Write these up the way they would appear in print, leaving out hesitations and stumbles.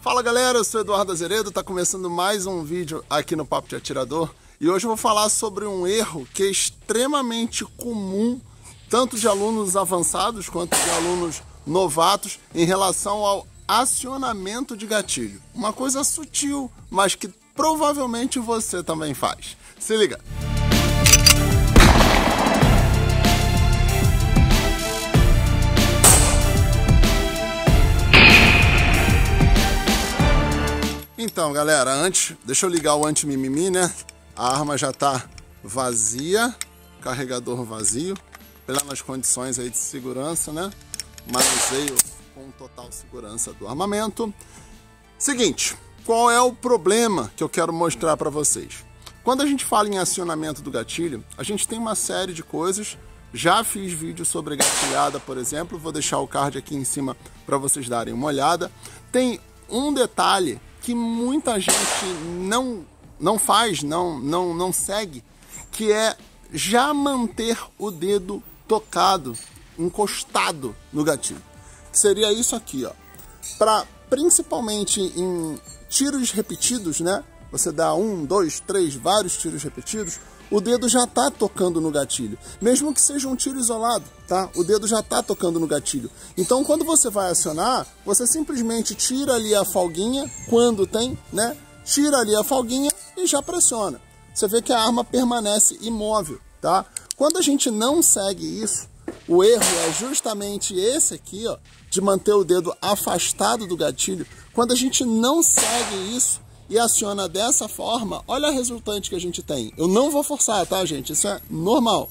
Fala galera, eu sou Eduardo Azeredo, tá começando mais um vídeo aqui no Papo de Atirador e hoje eu vou falar sobre um erro que é extremamente comum, tanto de alunos avançados quanto de alunos novatos, em relação ao acionamento de gatilho. Uma coisa sutil, mas que provavelmente você também faz. Se liga! Então, galera, deixa eu ligar o anti-mimimi, né? A arma já tá vazia, carregador vazio, pelas condições aí de segurança, né? Manuseio com total segurança do armamento. Seguinte, qual é o problema que eu quero mostrar para vocês? Quando a gente fala em acionamento do gatilho, a gente tem uma série de coisas. Já fiz vídeo sobre gatilhada, por exemplo, vou deixar o card aqui em cima para vocês darem uma olhada. Tem um detalhe que muita gente não faz, não segue, que é já manter o dedo tocado, encostado no gatilho. Seria isso aqui, ó. Principalmente em tiros repetidos, né? Você dá 1, 2, 3, vários tiros repetidos, o dedo já está tocando no gatilho. Mesmo que seja um tiro isolado, tá? O dedo já está tocando no gatilho. Então, quando você vai acionar, você simplesmente tira ali a folguinha, quando tem, né? Tira ali a folguinha e já pressiona. Você vê que a arma permanece imóvel, tá? Quando a gente não segue isso, o erro é justamente esse aqui, ó, de manter o dedo afastado do gatilho. Quando a gente não segue isso e aciona dessa forma, olha a resultante que a gente tem. Eu não vou forçar, tá, gente? Isso é normal.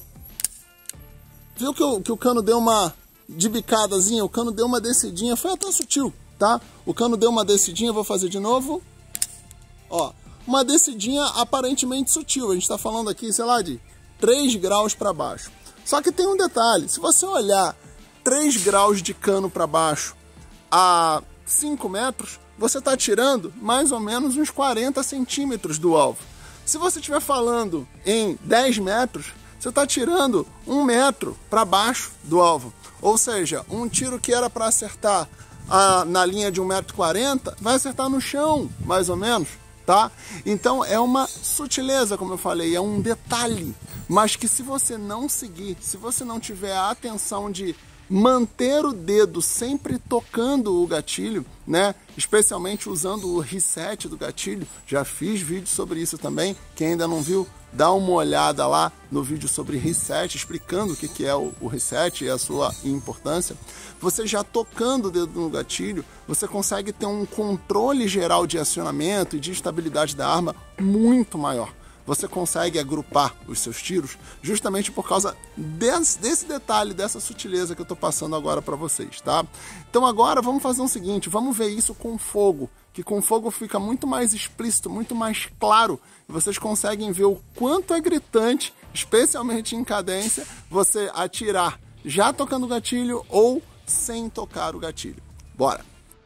Viu que o cano deu uma de bicadazinha, o cano deu uma descidinha, foi até sutil, tá? O cano deu uma descidinha, vou fazer de novo. Ó, uma descidinha aparentemente sutil. A gente tá falando aqui, sei lá, de 3 graus para baixo. Só que tem um detalhe, se você olhar 3 graus de cano para baixo a 5 metros, você está tirando mais ou menos uns 40 centímetros do alvo. Se você estiver falando em 10 metros, você está tirando 1 metro para baixo do alvo. Ou seja, um tiro que era para acertar na linha de 1,40 m, vai acertar no chão, mais ou menos, tá? Então é uma sutileza, como eu falei, é um detalhe, mas que se você não seguir, se você não tiver a atenção de manter o dedo sempre tocando o gatilho, né? Especialmente usando o reset do gatilho. Já fiz vídeo sobre isso também. Quem ainda não viu, dá uma olhada lá no vídeo sobre reset, explicando o que é o reset e a sua importância. Você já tocando o dedo no gatilho, você consegue ter um controle geral de acionamento e de estabilidade da arma muito maior. Você consegue agrupar os seus tiros justamente por causa desse detalhe, dessa sutileza que eu estou passando agora para vocês, tá? Então agora vamos fazer o seguinte, vamos ver isso com fogo, que com fogo fica muito mais explícito, muito mais claro, e vocês conseguem ver o quanto é gritante, especialmente em cadência, você atirar já tocando o gatilho ou sem tocar o gatilho. Bora!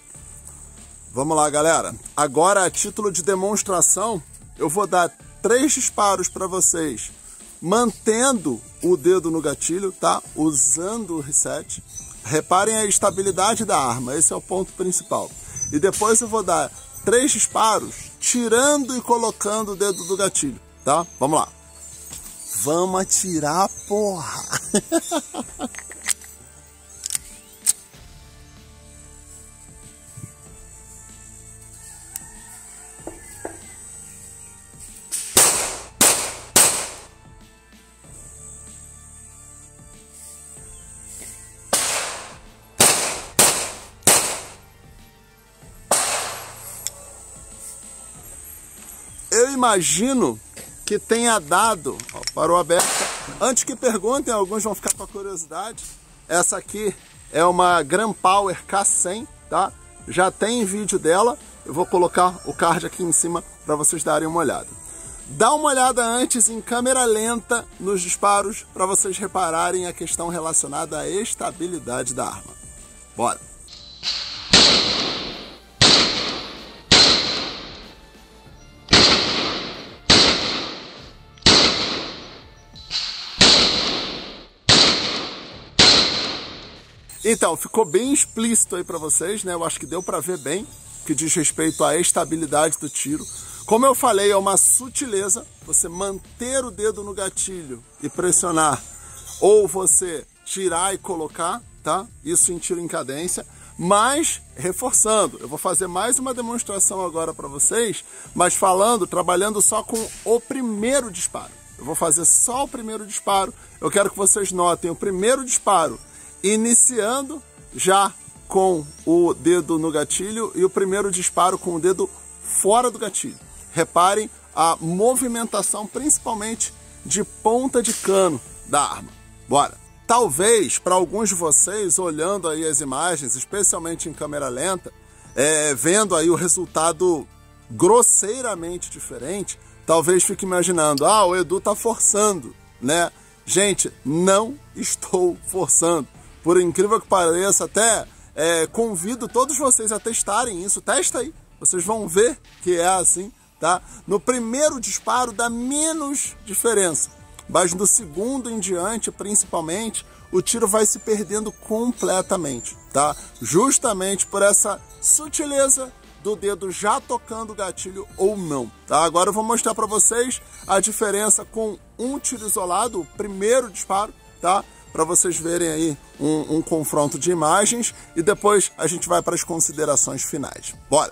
Vamos lá, galera. Agora, a título de demonstração, eu vou dar 3 disparos para vocês, mantendo o dedo no gatilho, tá? Usando o reset. Reparem a estabilidade da arma, esse é o ponto principal. E depois eu vou dar 3 disparos, tirando e colocando o dedo do gatilho, tá? Vamos lá. Vamos atirar, porra! Eu imagino que tenha dado, ó, parou aberta. Antes que perguntem, alguns vão ficar com a curiosidade. Essa aqui é uma Gram Power K100, tá? Já tem vídeo dela. Eu vou colocar o card aqui em cima para vocês darem uma olhada. Dá uma olhada antes em câmera lenta nos disparos para vocês repararem a questão relacionada à estabilidade da arma. Bora! Então, ficou bem explícito aí para vocês, né? Eu acho que deu para ver bem. que diz respeito à estabilidade do tiro. Como eu falei, é uma sutileza você manter o dedo no gatilho e pressionar, ou você tirar e colocar, tá? Isso em tiro em cadência, mas reforçando. Eu vou fazer mais uma demonstração agora para vocês, mas trabalhando só com o primeiro disparo. Eu vou fazer só o primeiro disparo. Eu quero que vocês notem o primeiro disparo iniciando já com o dedo no gatilho e o primeiro disparo com o dedo fora do gatilho. Reparem a movimentação, principalmente de ponta de cano da arma. Bora! Talvez, para alguns de vocês, olhando aí as imagens, especialmente em câmera lenta, vendo aí o resultado grosseiramente diferente, talvez fique imaginando, o Edu tá forçando, né? Gente, não estou forçando. Por incrível que pareça, até convido todos vocês a testarem isso. Testa aí, vocês vão ver que é assim, tá? No primeiro disparo dá menos diferença, mas no segundo em diante, principalmente, o tiro vai se perdendo completamente, tá? Justamente por essa sutileza do dedo já tocando o gatilho ou não, tá? Agora eu vou mostrar para vocês a diferença com um tiro isolado, o primeiro disparo, tá? Para vocês verem aí um confronto de imagens e depois a gente vai para as considerações finais. Bora!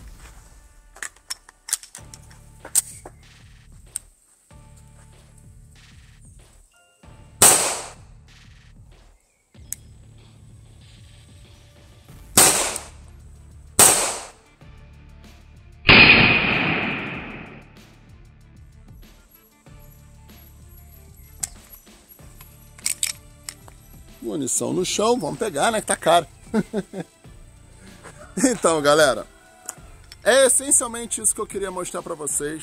Munição no chão, vamos pegar, né, que tá caro. Então, galera, é essencialmente isso que eu queria mostrar para vocês.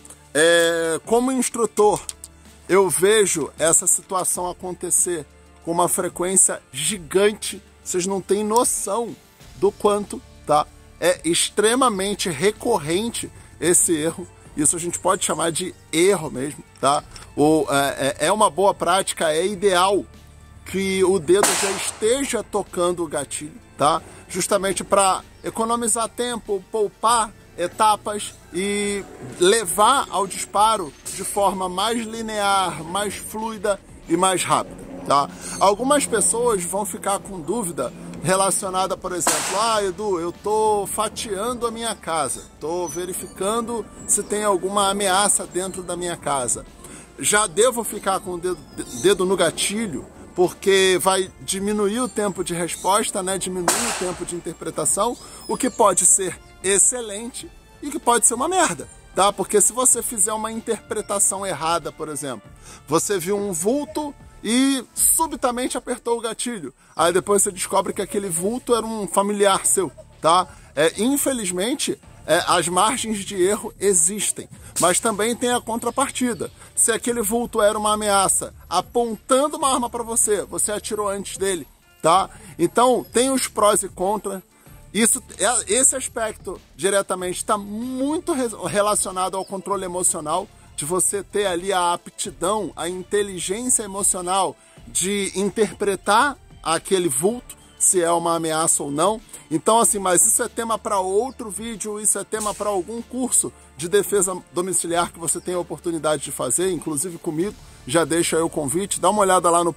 Como instrutor, eu vejo essa situação acontecer com uma frequência gigante. Vocês não têm noção do quanto, tá? É extremamente recorrente esse erro. Isso a gente pode chamar de erro mesmo, tá? É uma boa prática, é ideal que o dedo já esteja tocando o gatilho, tá? Justamente para economizar tempo, poupar etapas e levar ao disparo de forma mais linear, mais fluida e mais rápida, tá? Algumas pessoas vão ficar com dúvida relacionada, por exemplo, Edu, eu tô fatiando a minha casa, tô verificando se tem alguma ameaça dentro da minha casa. Já devo ficar com o dedo no gatilho, porque vai diminuir o tempo de resposta, né? Diminuir o tempo de interpretação, o que pode ser excelente e que pode ser uma merda, tá? Porque se você fizer uma interpretação errada, por exemplo, você viu um vulto e subitamente apertou o gatilho, aí depois você descobre que aquele vulto era um familiar seu, tá? Infelizmente, as margens de erro existem, mas também tem a contrapartida. Se aquele vulto era uma ameaça apontando uma arma para você, você atirou antes dele, tá? Então, tem os prós e contras. Esse aspecto diretamente está muito relacionado ao controle emocional, de você ter ali a aptidão, a inteligência emocional de interpretar aquele vulto, se é uma ameaça ou não. Então, assim, mas isso é tema para outro vídeo, isso é tema para algum curso de defesa domiciliar que você tem a oportunidade de fazer, inclusive comigo. Já deixa aí o convite, dá uma olhada lá no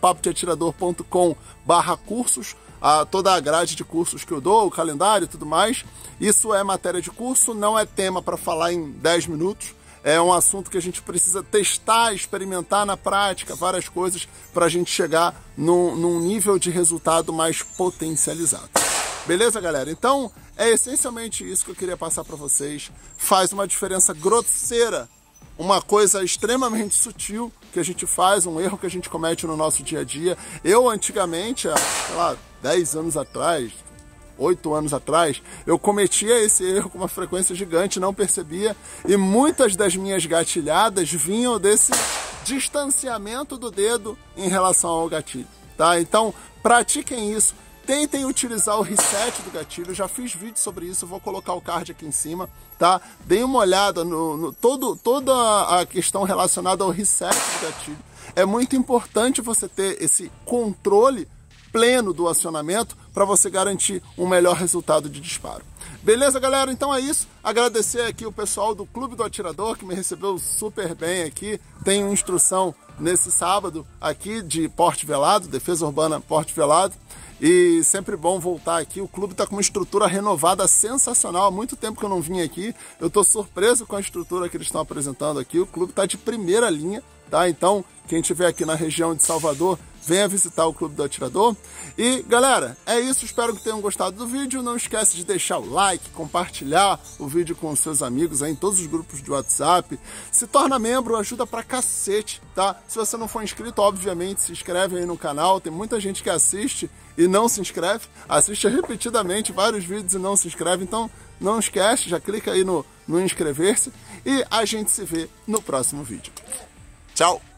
papodeatirador.com/cursos, toda a grade de cursos que eu dou, o calendário e tudo mais. Isso é matéria de curso, não é tema para falar em 10 minutos. É um assunto que a gente precisa testar, experimentar na prática, várias coisas, para a gente chegar num nível de resultado mais potencializado. Beleza, galera? Então, é essencialmente isso que eu queria passar para vocês. Faz uma diferença grosseira, uma coisa extremamente sutil que a gente faz, um erro que a gente comete no nosso dia a dia. Eu, antigamente, sei lá, 10 anos atrás, 8 anos atrás, eu cometia esse erro com uma frequência gigante, não percebia, e muitas das minhas gatilhadas vinham desse distanciamento do dedo em relação ao gatilho, tá? Então, pratiquem isso, tentem utilizar o reset do gatilho, já fiz vídeo sobre isso, vou colocar o card aqui em cima, tá? Deem uma olhada toda a questão relacionada ao reset do gatilho. É muito importante você ter esse controle pleno do acionamento para você garantir um melhor resultado de disparo. Beleza, galera? Então é isso. Agradecer aqui o pessoal do Clube do Atirador, que me recebeu super bem aqui. Tenho instrução nesse sábado aqui de porte velado, defesa urbana porte velado. E sempre bom voltar aqui. O clube está com uma estrutura renovada sensacional. Há muito tempo que eu não vim aqui. Eu estou surpreso com a estrutura que eles estão apresentando aqui. O clube está de primeira linha, tá? Então, quem estiver aqui na região de Salvador, venha visitar o Clube do Atirador. E, galera, é isso. Espero que tenham gostado do vídeo. Não esquece de deixar o like, compartilhar o vídeo com os seus amigos aí em todos os grupos de WhatsApp. Se torna membro, ajuda pra cacete, tá? Se você não for inscrito, obviamente, se inscreve aí no canal. Tem muita gente que assiste e não se inscreve. Assiste repetidamente vários vídeos e não se inscreve. Então, não esquece, já clica aí no inscrever-se. E a gente se vê no próximo vídeo. Tchau!